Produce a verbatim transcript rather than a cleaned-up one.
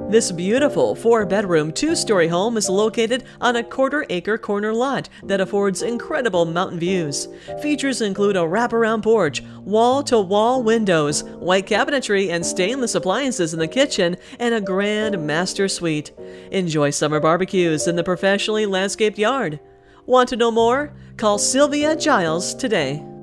This beautiful four-bedroom, two-story home is located on a quarter-acre corner lot that affords incredible mountain views. Features include a wraparound porch, wall-to-wall windows, white cabinetry and stainless appliances in the kitchen, and a grand master suite. Enjoy summer barbecues in the professionally landscaped yard. Want to know more? Call Sylvia Giles today.